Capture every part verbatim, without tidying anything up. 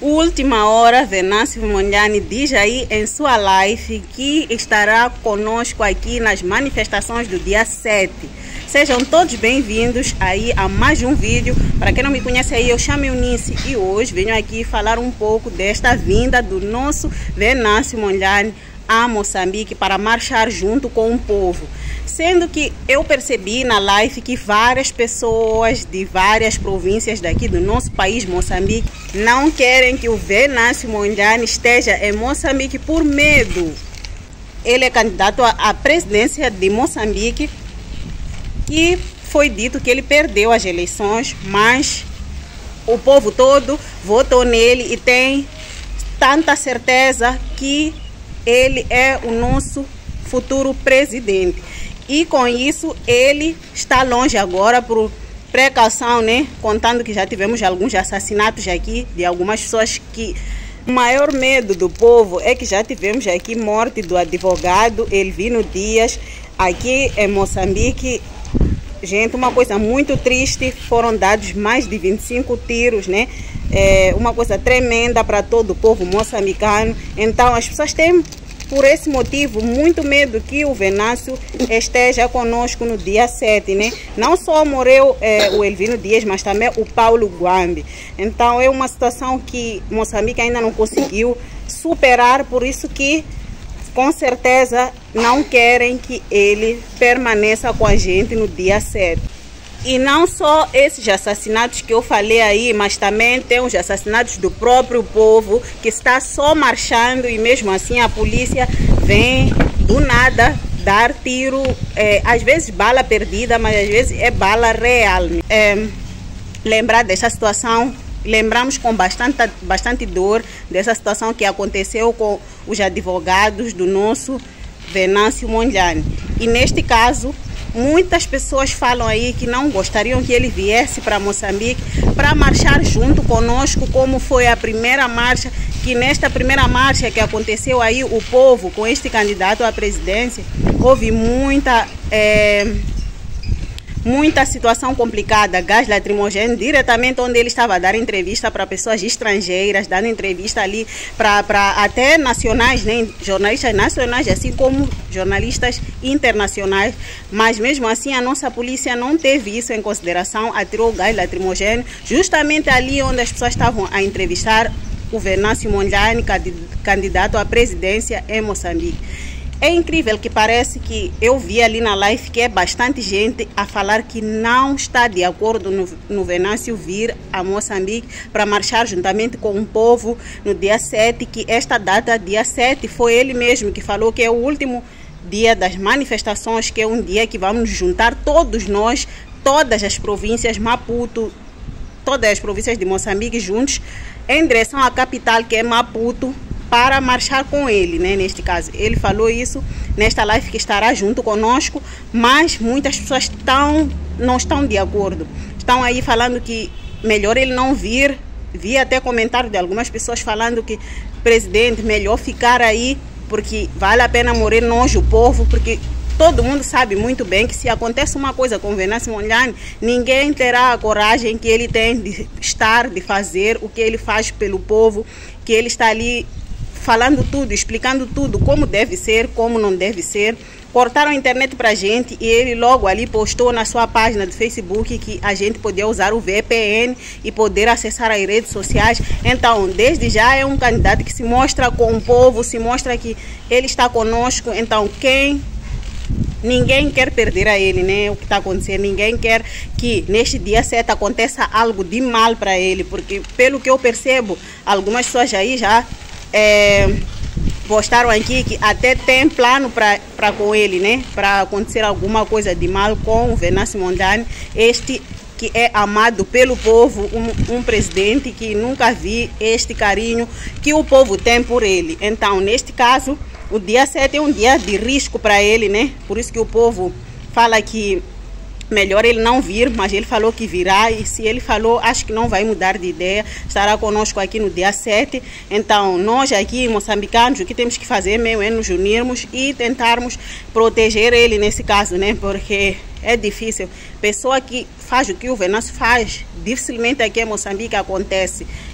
Última hora, Venâncio Mondlane diz aí em sua live que estará conosco aqui nas manifestações do dia sete. Sejam todos bem-vindos aí a mais um vídeo. Para quem não me conhece aí, eu chamo Eunice e hoje venho aqui falar um pouco desta vinda do nosso Venâncio Mondlane a Moçambique para marchar junto com o povo. Sendo que eu percebi na live que várias pessoas de várias províncias daqui do nosso país, Moçambique, não querem que o Venâncio Mondlane esteja em Moçambique por medo. Ele é candidato à presidência de Moçambique e foi dito que ele perdeu as eleições, mas o povo todo votou nele e tem tanta certeza que ele é o nosso futuro presidente. E com isso ele está longe agora por precaução, né? Contando que já tivemos alguns assassinatos aqui de algumas pessoas que... O maior medo do povo é que já tivemos aqui morte do advogado Elvino Dias aqui em Moçambique. Gente, uma coisa muito triste, foram dados mais de vinte e cinco tiros, né? É uma coisa tremenda para todo o povo moçambicano. Então as pessoas têm, por esse motivo, muito medo que o Venâncio esteja conosco no dia sete, né? Não só morreu é, o Elvino Dias, mas também o Paulo Guambi. Então é uma situação que Moçambique ainda não conseguiu superar, por isso que com certeza não querem que ele permaneça com a gente no dia sete. E não só esses assassinatos que eu falei aí, mas também tem os assassinatos do próprio povo que está só marchando e mesmo assim a polícia vem do nada dar tiro, é, às vezes bala perdida, mas às vezes é bala real. É, lembrar dessa situação, lembramos com bastante, bastante dor dessa situação que aconteceu com os advogados do nosso Venâncio Mondlane. E neste caso, muitas pessoas falam aí que não gostariam que ele viesse para Moçambique para marchar junto conosco, como foi a primeira marcha, que nesta primeira marcha que aconteceu aí, o povo com este candidato à presidência, houve muita... É, muita situação complicada, gás lacrimogêneo, diretamente onde ele estava a dar entrevista para pessoas estrangeiras, dando entrevista ali para até nacionais, né? Jornalistas nacionais, assim como jornalistas internacionais, mas mesmo assim a nossa polícia não teve isso em consideração, atirou gás lacrimogêneo, justamente ali onde as pessoas estavam a entrevistar o Venâncio Mondlane, candidato à presidência em Moçambique. É incrível que parece que eu vi ali na live que é bastante gente a falar que não está de acordo no, no Venâncio vir a Moçambique para marchar juntamente com o povo no dia sete, que esta data, dia sete, foi ele mesmo que falou que é o último dia das manifestações, que é um dia que vamos juntar todos nós, todas as províncias, Maputo, todas as províncias de Moçambique juntos, em direção à capital, que é Maputo, para marchar com ele, né? Neste caso, ele falou isso nesta live que estará junto conosco, mas muitas pessoas estão, não estão de acordo. Estão aí falando que melhor ele não vir. Vi até comentário de algumas pessoas falando que, presidente, melhor ficar aí, porque vale a pena morrer nós, o povo, porque todo mundo sabe muito bem que se acontece uma coisa com o Venâncio Mondlane, ninguém terá a coragem que ele tem de estar, de fazer o que ele faz pelo povo, que ele está ali falando tudo, explicando tudo, como deve ser, como não deve ser. Cortaram a internet para a gente e ele logo ali postou na sua página do Facebook que a gente podia usar o V P N e poder acessar as redes sociais. Então, desde já é um candidato que se mostra com o povo, se mostra que ele está conosco. Então, quem... Ninguém quer perder a ele, né? O que está acontecendo, ninguém quer que neste dia sete aconteça algo de mal para ele, porque pelo que eu percebo, algumas pessoas aí já É, postaram aqui que até tem plano para com ele, né? Para acontecer alguma coisa de mal com o Venâncio Mondlane, este que é amado pelo povo, um, um presidente que nunca vi este carinho que o povo tem por ele. Então, neste caso, o dia sete é um dia de risco para ele, né? Por isso que o povo fala que melhor ele não vir, mas ele falou que virá, e se ele falou, acho que não vai mudar de ideia, estará conosco aqui no dia sete. Então, nós aqui, moçambicanos, o que temos que fazer mesmo é nos unirmos e tentarmos proteger ele nesse caso, né? Porque é difícil. Pessoa que faz o que o Venâncio faz, dificilmente aqui em Moçambique acontece.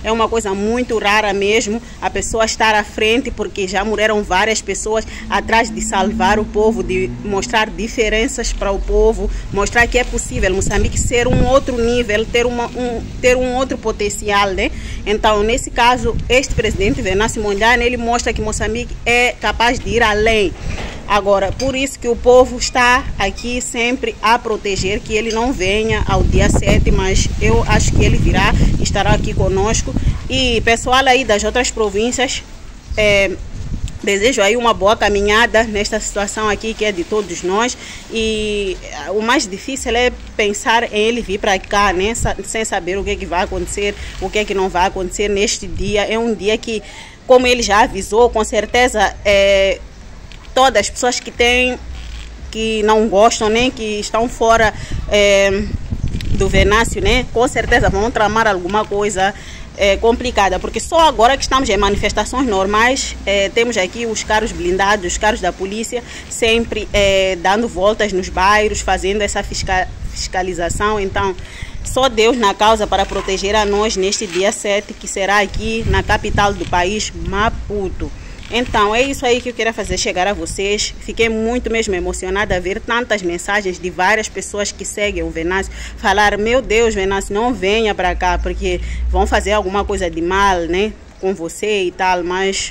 é uma coisa muito rara mesmo, a pessoa estar à frente, porque já morreram várias pessoas atrás de salvar o povo, de mostrar diferenças para o povo, mostrar que é possível Moçambique ser um outro nível, ter, uma, um, ter um outro potencial, né? Então, nesse caso, este presidente Venâncio Mondlane, ele mostra que Moçambique é capaz de ir além. Agora, por isso que o povo está aqui sempre a proteger, que ele não venha ao dia sete, mas eu acho que ele virá, estará aqui conosco. E pessoal aí das outras províncias, é, desejo aí uma boa caminhada nesta situação aqui que é de todos nós. E o mais difícil é pensar em ele vir para cá, né, sem saber o que é que vai acontecer, o que é que não vai acontecer neste dia. É um dia que, como ele já avisou, com certeza é, todas as pessoas que têm, que não gostam, né, que estão fora é, do Venâncio, né, com certeza vão tramar alguma coisa é, complicada, porque só agora que estamos em manifestações normais, é, temos aqui os carros blindados, os carros da polícia, sempre é, dando voltas nos bairros, fazendo essa fisca, fiscalização. Então, só Deus na causa para proteger a nós neste dia sete, que será aqui na capital do país, Maputo. Então, é isso aí que eu queria fazer chegar a vocês. Fiquei muito mesmo emocionada a ver tantas mensagens de várias pessoas que seguem o Venâncio. Falar, meu Deus, Venâncio, não venha para cá, porque vão fazer alguma coisa de mal, né, com você e tal, mas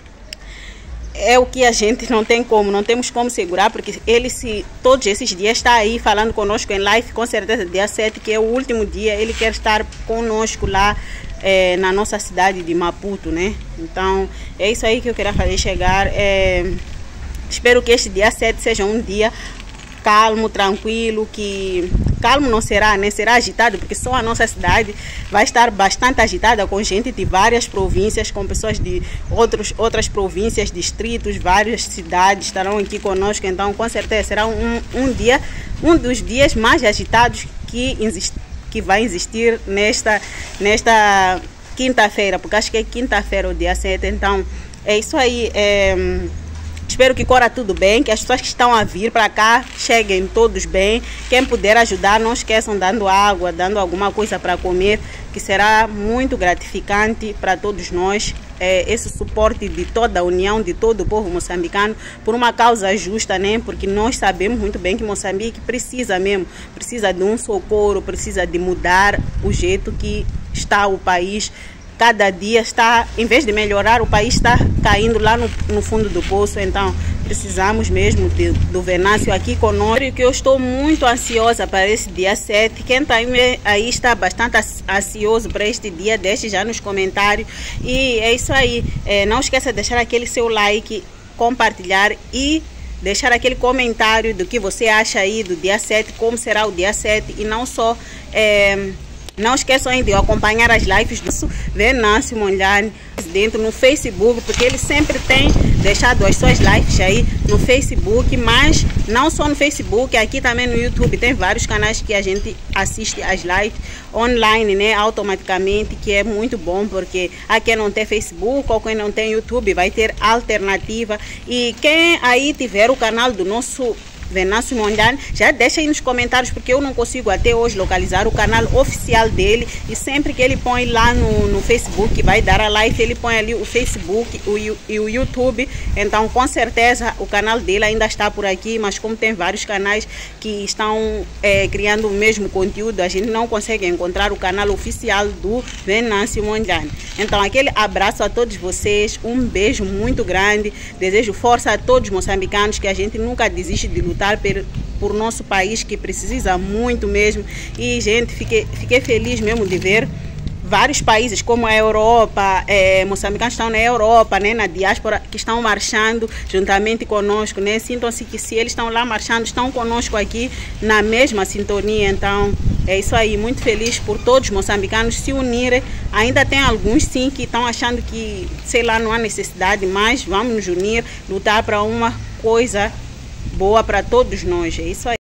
é o que a gente não tem como, não temos como segurar, porque ele se todos esses dias está aí falando conosco em live, com certeza dia sete, que é o último dia, ele quer estar conosco lá é, na nossa cidade de Maputo, né? Então é isso aí que eu queria fazer chegar. É, espero que este dia sete seja um dia calmo, tranquilo, que calmo não será, né? Será agitado, porque só a nossa cidade vai estar bastante agitada, com gente de várias províncias, com pessoas de outros, outras províncias, distritos, várias cidades estarão aqui conosco. Então, com certeza, será um, um dia, um dos dias mais agitados que, que vai existir nesta, nesta quinta-feira, porque acho que é quinta-feira o dia sete. Então, é isso aí. É, espero que corra tudo bem, que as pessoas que estão a vir para cá cheguem todos bem. Quem puder ajudar, não esqueçam dando água, dando alguma coisa para comer, que será muito gratificante para todos nós. É, esse suporte de toda a união, de todo o povo moçambicano, por uma causa justa, né? Porque nós sabemos muito bem que Moçambique precisa mesmo, precisa de um socorro, precisa de mudar o jeito que está o país. Cada dia está, em vez de melhorar, o país está caindo lá no, no fundo do poço. Então, precisamos mesmo de, do Venâncio aqui conosco. Que eu estou muito ansiosa para esse dia sete. Quem está aí, aí está bastante ansioso para este dia, deixe já nos comentários. E é isso aí. É, não esqueça de deixar aquele seu like, compartilhar e deixar aquele comentário do que você acha aí do dia sete, como será o dia sete. E não só... É, não esqueçam de acompanhar as lives do Venâncio Mondlane dentro no Facebook, porque ele sempre tem deixado as suas lives aí no Facebook, mas não só no Facebook, aqui também no YouTube tem vários canais que a gente assiste as lives online, né, automaticamente, que é muito bom, porque a quem não tem Facebook ou quem não tem YouTube vai ter alternativa. E quem aí tiver o canal do nosso Venâncio Mondlane, já deixa aí nos comentários, porque eu não consigo até hoje localizar o canal oficial dele. E sempre que ele põe lá no, no Facebook, vai dar a live, ele põe ali o Facebook o, e o YouTube. Então, com certeza, o canal dele ainda está por aqui, mas como tem vários canais que estão é, criando o mesmo conteúdo, a gente não consegue encontrar o canal oficial do Venâncio Mondlane. Então, aquele abraço a todos vocês, um beijo muito grande, desejo força a todos os moçambicanos, que a gente nunca desiste de lutar por, por nosso país, que precisa muito mesmo. E, gente, fiquei, fiquei feliz mesmo de ver vários países como a Europa, é, moçambicanos estão na Europa, né, na diáspora, que estão marchando juntamente conosco, né? Sintam-se que se eles estão lá marchando, estão conosco aqui na mesma sintonia. Então, é isso aí, muito feliz por todos os moçambicanos se unirem. Ainda tem alguns sim que estão achando que, sei lá, não há necessidade, mas vamos nos unir, lutar para uma coisa boa para todos nós. É isso aí.